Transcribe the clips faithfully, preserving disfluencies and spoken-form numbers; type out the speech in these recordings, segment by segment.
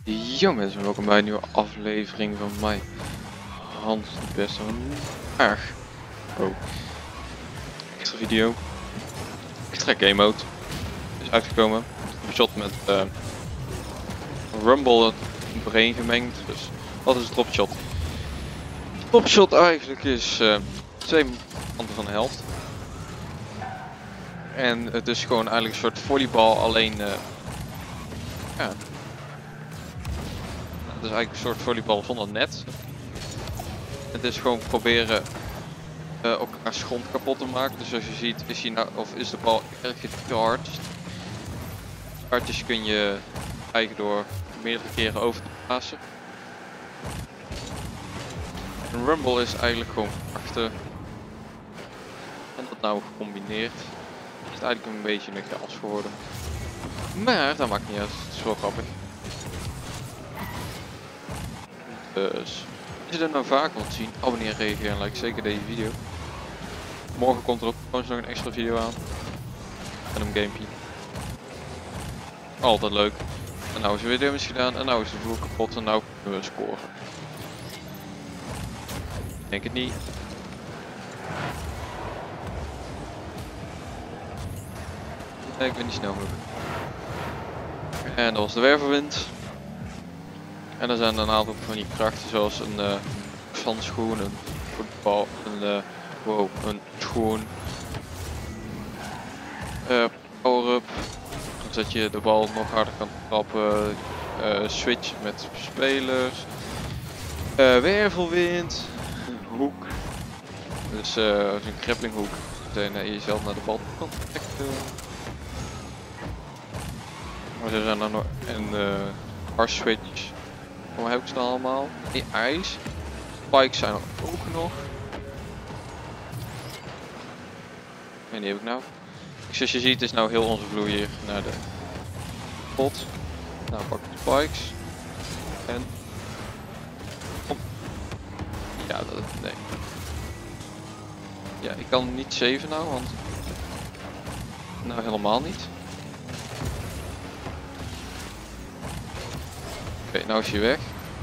Yo mensen, welkom bij een nieuwe aflevering van mij. Hans de beste van erg. Oh. Extra video. Extra game mode. Is uitgekomen. Een shot met uh, Rumble erin gemengd. Dus wat is dropshot? Dropshot eigenlijk is uh, twee kanten van de helft. En het is gewoon eigenlijk een soort volleybal, alleen uh, ja. Het is eigenlijk een soort volleybal zonder net. Het is gewoon proberen uh, elkaars grond kapot te maken. Dus zoals je ziet is, hij nou, of is de bal erg gecharged. Kaartjes kun je krijgen door meerdere keren over te plaatsen. En Rumble is eigenlijk gewoon achter. En dat nou gecombineerd is het eigenlijk een beetje een chaos geworden. Maar dat maakt niet uit, het is wel grappig. Dus, als je dat nou vaak wilt zien, abonneer, reageer en like zeker deze video. Morgen komt er ook nog een extra video aan. En een gamepje. Altijd leuk. En nou is er weer damage gedaan en nou is de vloer kapot en nou kunnen we scoren. Ik denk het niet. Nee, ik ben niet snel genoeg. En dat was de wervelwind. En er zijn een aantal van die krachten zoals een uh, zandschoen, een voetbal, een, uh, wow, een schoen, uh, power-up, zodat je de bal nog harder kan trappen, uh, switch met spelers, uh, wervelwind, een hoek, dus uh, als een grapplinghoek, dat je jezelf naar de bal kan trekken. Maar er zijn er nog een uh, hard switch. Hoe heb ik ze allemaal? Die ijs. Spikes zijn er ook nog. En die heb ik nou. Zoals je ziet is nou heel onze vloer hier naar de pot. Nou pak ik de spikes. En... Kom. Ja, dat... nee. Ja, ik kan niet saven nou, want... Nou helemaal niet. Oké, okay, nou is hij weg.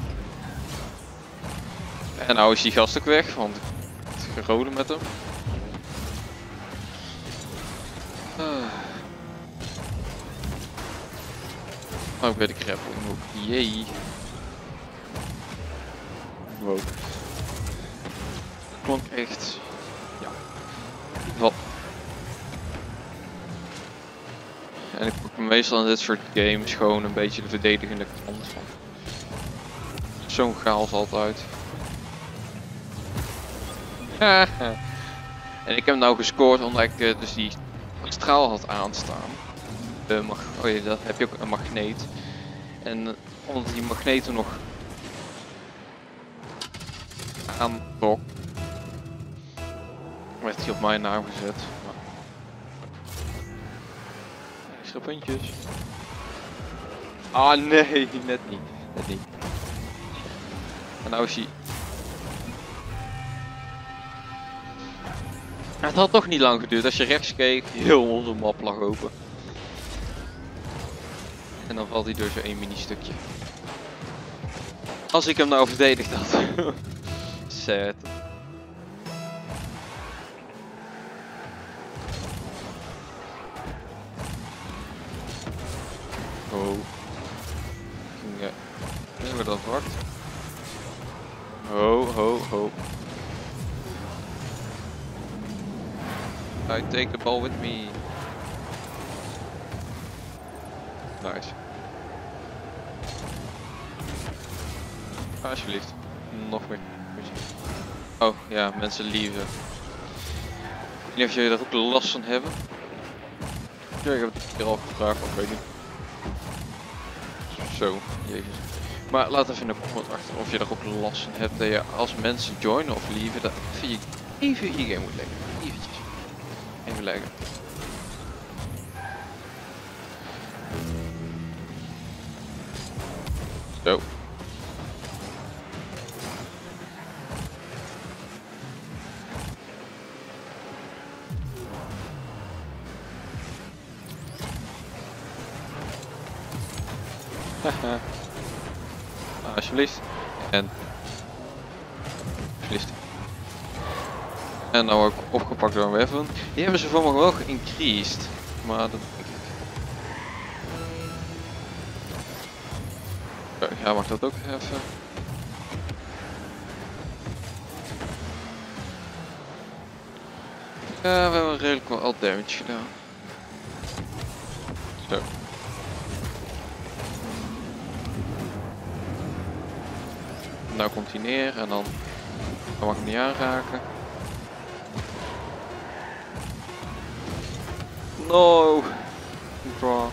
En nou is die gast ook weg, want het gerode met hem. Uh. Oh, bij de grappling ook. Jee. Wow. Dat klonk echt. Ja. Wat. En ik pak meestal in dit soort games gewoon een beetje de verdedigende kant van. Zo'n chaos altijd. En ik heb nou gescoord omdat ik uh, dus die straal had aanstaan. Uh, mag oh ja, dat heb je ook een magneet. En uh, omdat die magneten nog aantrok, werd hij op mijn naam gezet. Nou. Extra puntjes. Ah nee, net niet. Net niet. En nou is hij. Het had toch niet lang geduurd. Als je rechts keek, heel onze map lag open. En dan valt hij door zo'n één mini stukje. Als ik hem nou verdedigd had. Sad. Oh. Ja. Hebben we dat hard? Ho, ho, ho. I take the ball with me. Nice. Alsjeblieft. Nog meer. Oh ja, mensen lieven. Ik weet niet of jullie daar ook last van hebben. Ja, ik heb het een keer al gevraagd, maar ik weet niet. Zo, jezus. Maar laat even in de comment achter of je er ook last van hebt dat je als mensen joinen of lieven, dat je even je game moet leggen. Eventjes. Even leggen. Zo. Haha. alsjeblieft. En... Alsjeblieft. En nou ook opgepakt door een weapon. Die hebben ze voor me wel geïncreased. Maar dat denk ik. Ja, mag dat ook even? Ja, we hebben redelijk wel al damage gedaan. Zo. Nou komt hij neer en dan, dan mag ik hem niet aanraken. No! Draw.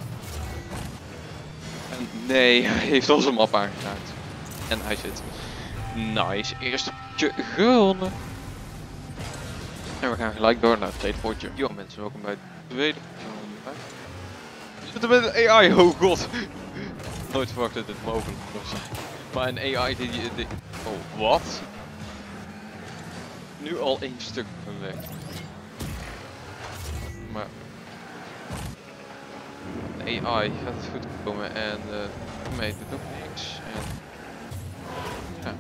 En nee, hij heeft onze map aangeraakt. En hij zit. Nice, eerste potje gewonnen. En we gaan gelijk door naar het tweede potje. Yo mensen, welkom bij het tweede potje. We zitten met een A I, oh god. Nooit verwacht dat dit mogelijk was. Maar een A I die, die, die... Oh, wat? Nu al één stuk van weg. Maar... Een A I gaat het goed komen en de uh, meet doet ook niks. En... Ja.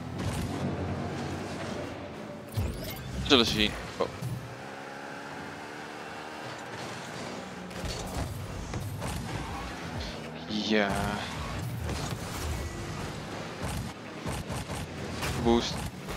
We zullen zien. Oh. Ja. Boost.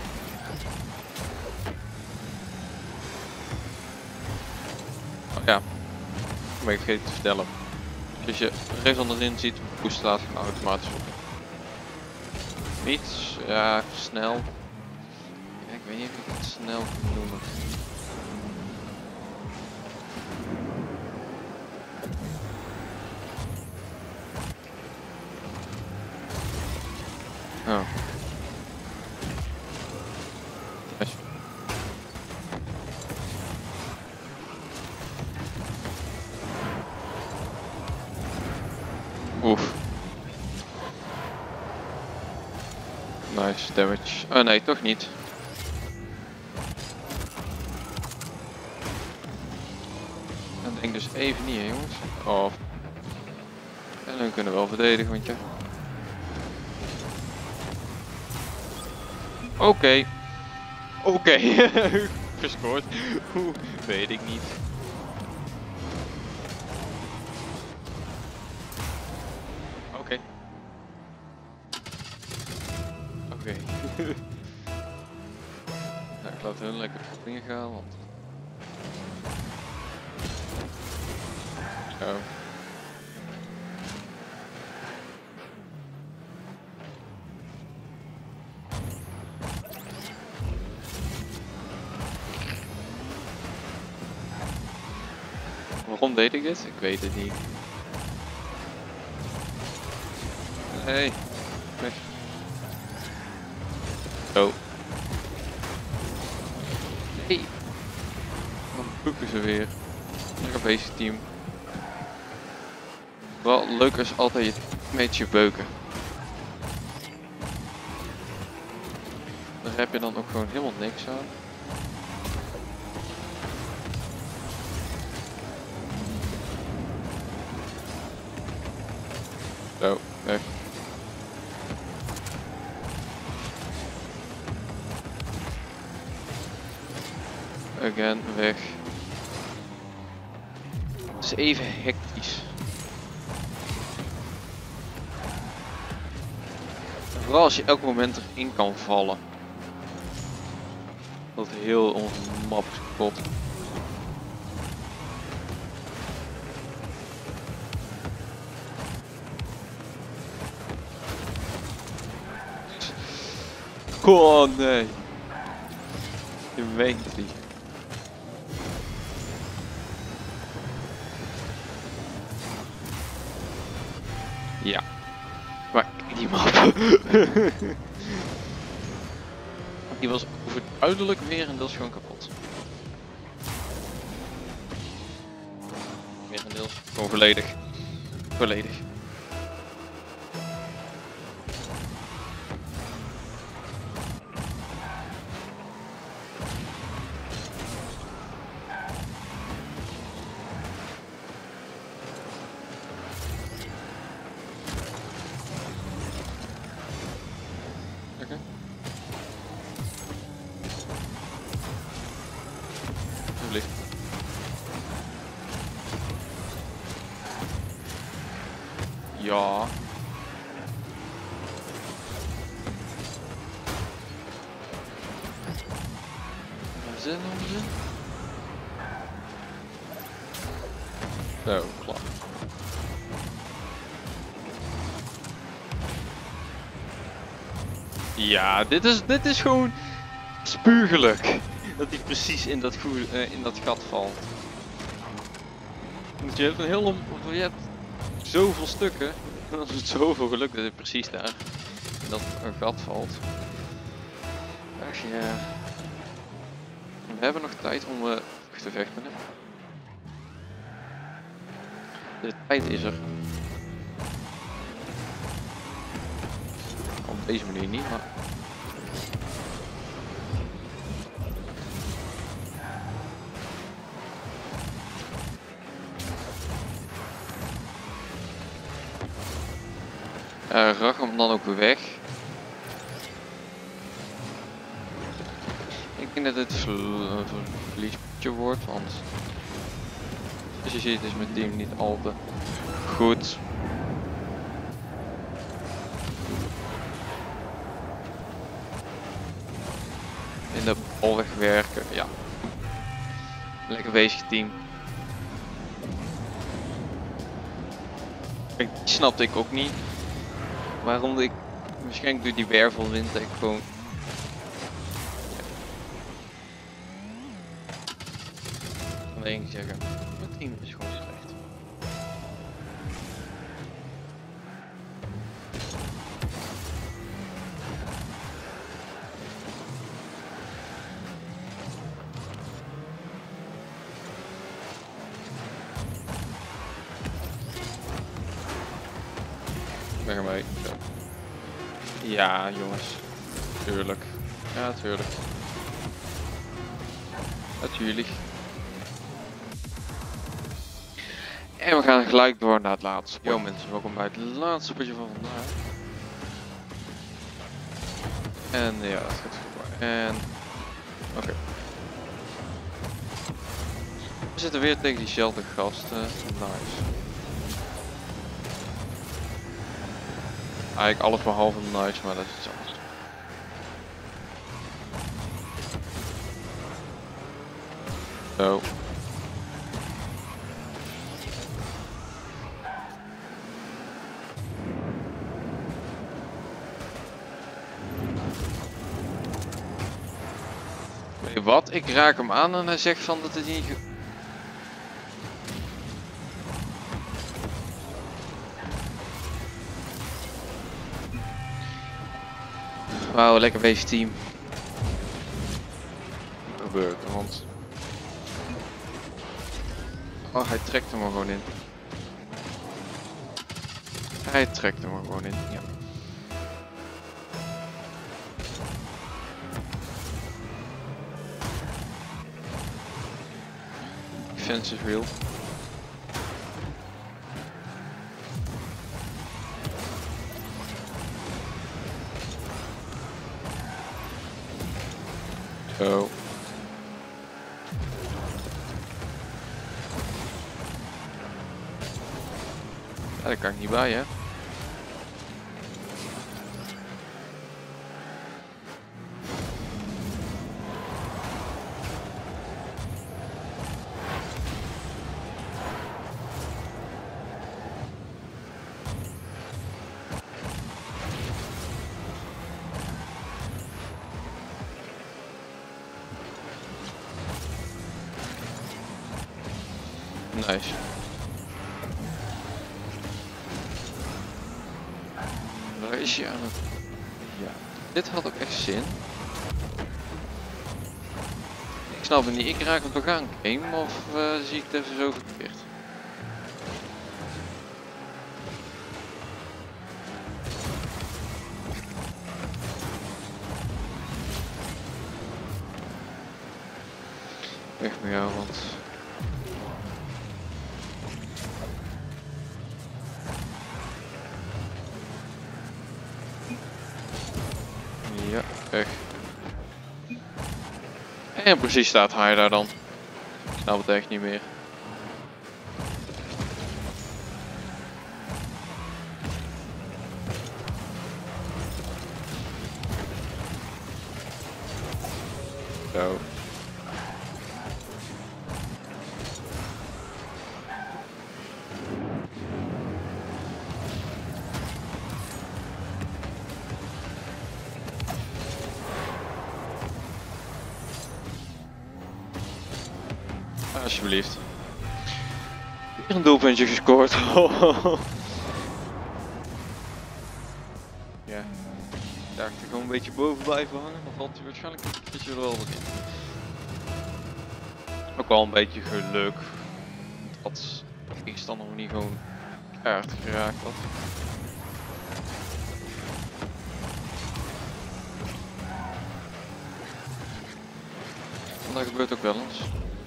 Oh ja. Ik ben ik vergeten te vertellen. Als je rechts onderin ziet, boost staat gewoon automatisch op. Niet, ja, snel. Ja, ik weet niet of ik het snel kan noemen. Oh. Nice. Oef. Nice damage. Oh nee, toch niet. Dat denk ik dus even niet, hè, jongens. Oh. En dan kunnen we wel verdedigen, want ja. Oké. Okay. Oké. Okay. Gescoord. Hoe? Weet ik niet. Oké. Okay. Oké. Okay. Nou, ik laat hun lekker op dingen gaan, want... Zo. Waarom deed ik dit? Ik weet het niet. Hey. Weg. Zo. Hey. Dan boeken ze weer. Lekker bezig team. Wel leuk is altijd je teammates beuken. Daar heb je dan ook gewoon helemaal niks aan. Zo, weg. Again, weg. Het is even hectisch. Vooral als je elk moment erin kan vallen. Dat heel onze map is kapot. Oh nee. Je meent niet. Ja. Maar die map. Die was overduidelijk weer en dat is gewoon kapot. Merendeels. Gewoon volledig. Volledig. alsjeblieft. Ja. Waar zit nog in? Zo, klaar. Ja, dit is, dit is gewoon spuugelijk. Dat hij precies in dat, goe, uh, in dat gat valt. Want je hebt een heel je hebt zoveel stukken. En dan is het zoveel geluk dat hij precies daar in dat een gat valt. Ach ja. We hebben nog tijd om uh, te vechten. De tijd is er. Op deze manier niet, maar... Uh, Rag hem dan ook weer weg. Ik denk dat het een verliesje wordt, want zoals je ziet is mijn team niet al te goed. In de bal wegwerken, ja. Lekker bezig team. Kijk, die snapte ik ook niet. Waarom ik, waarschijnlijk door die wervelwind dat ik gewoon... Ik kan één keer zeggen, mijn team is gewoon slecht. Weg ermee. Zo. Ja, jongens. Tuurlijk. Ja, tuurlijk. Natuurlijk. En we gaan gelijk door naar het laatste. Yo mensen, welkom bij het laatste potje van vandaag. En ja, dat gaat goed. En... Oké. Okay. We zitten weer tegen diezelfde gasten. Nice. Eigenlijk alles behalve nice, maar dat is iets anders. Zo. Weet je wat? Ik raak hem aan en hij zegt van dat het niet... Wauw, lekker bezig team. Wat gebeurt er, want... Oh, hij trekt hem er gewoon in. Hij trekt hem er gewoon in, ja. Defense is real. Zo. Ja, daar kan ik niet bij, hè. Nice. Waar is je aan het... Ja, dit had ook echt zin. Ik snap het niet, ik raak op de gang game of uh, zie ik het even zo verkeerd? Weg met jou, want... Ja, weg. En precies staat hij daar dan. Nou, wat echt niet meer. Zo. Alsjeblieft. Weer een doelpuntje gescoord. Ja. Ik dacht er gewoon een beetje boven blijven hangen, dan valt hij waarschijnlijk een keertje er wel wat in. Ook wel een beetje geluk dat de tegenstander nog niet gewoon kaart geraakt had. En dat gebeurt ook wel eens.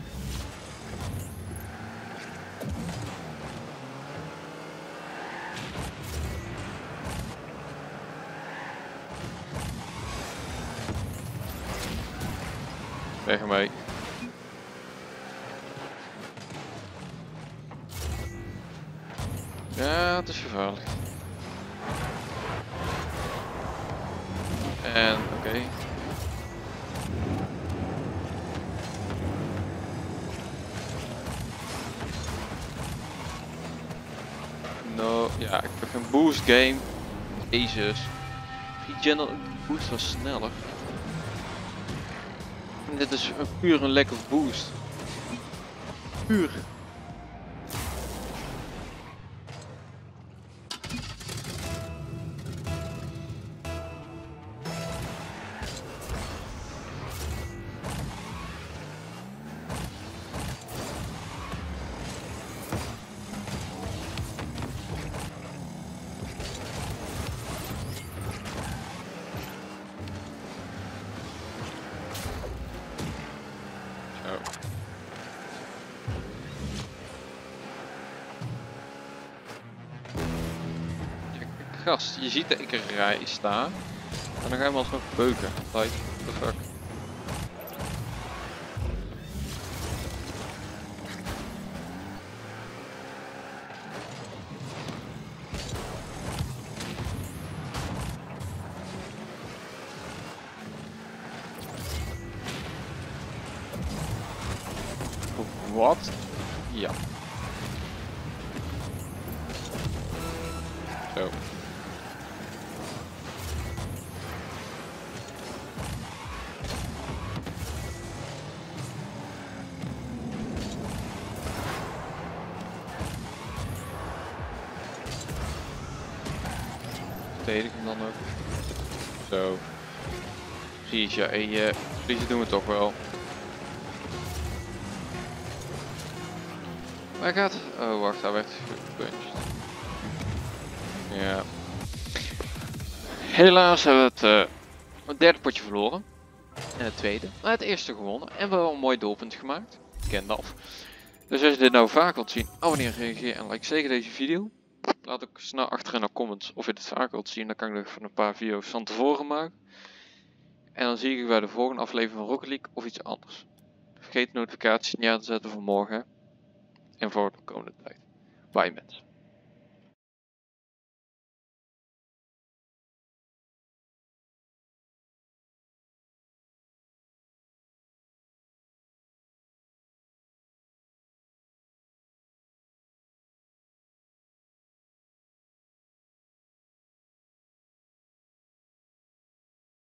Weg ermee. Ja, het is gevaarlijk. En oké. Okay. No, ja, ik heb een boost game. Jezus. Regeneral boost was sneller. En dit is puur een lack of boost. Puur. Gast, je ziet dat ik er rij sta en dan ga je hem alsnog beuken. Like, what the fuck. Wat? Ja. Zo. Verdedig hem dan ook. Zo. Precies, ja, en je verliezen doen we toch wel. Waar gaat? Oh wacht, hij werd gepunched. Ja. Helaas hebben we het, uh, het derde potje verloren. En het tweede. Maar het eerste gewonnen. En we hebben een mooi doelpunt gemaakt. Gandalf. Dus als je dit nou vaak wilt zien, abonneer, reageer en like zeker deze video. Laat ook snel achter in de comments of je dit vaak wilt zien. Dan kan ik nog van een paar video's van tevoren maken. En dan zie ik je bij de volgende aflevering van Rocket League of iets anders. Vergeet de notificaties niet aan te zetten voor morgen. En voor de komende tijd. Bye mensen.